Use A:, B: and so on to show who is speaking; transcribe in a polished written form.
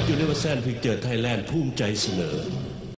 A: ยูนิเวอร์แซลพิกเจอร์ไทยแลนด์ภูมิใจเสนอ